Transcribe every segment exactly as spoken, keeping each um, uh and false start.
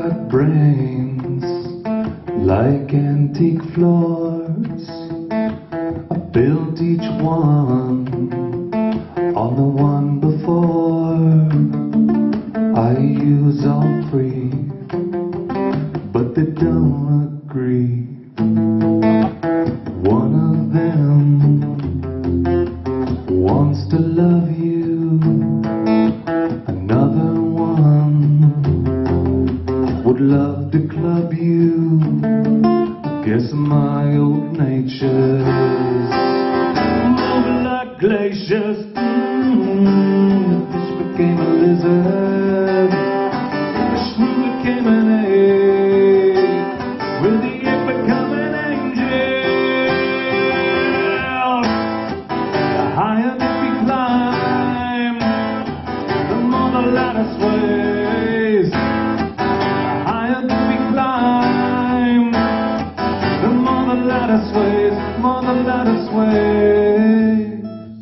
got brains like antique floors. I built each one on the one before. I use all three, but they don't agree. One of them wants to love you, another one would love to club you. I guess my old nature's moving like glaciers. Mm, the fish became a lizard, the shrew became an egg, with the egg become an angel. The higher that we climb, the more the ladder sways. The higher that we climb, the more the ladder sways, more the ladder sways.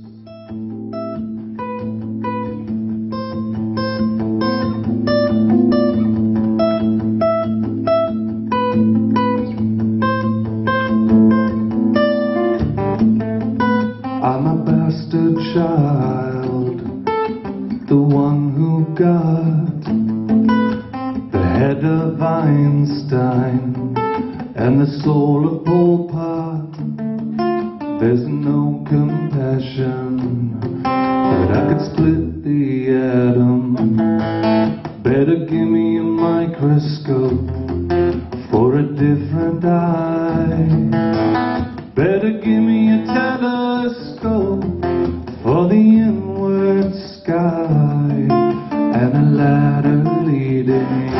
I'm a bastard child, the one who got the head of Einstein and the soul of Pol Pot. There's no compassion that I could split the atom. Better give me a microscope for a different eye. Better give me a telescope for the inward sky, and a ladder leading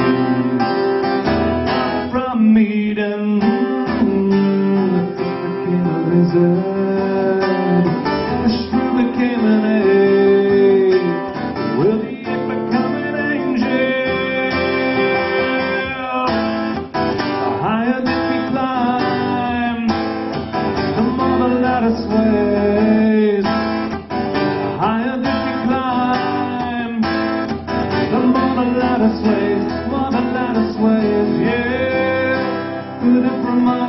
from Eden. The fish became a lizard, the shrew became an egg, will the egg become an angel? The higher that we climb, the more the ladder sways. The higher that we climb, the more the ladder sways, more the ladder sways, yeah. With it from my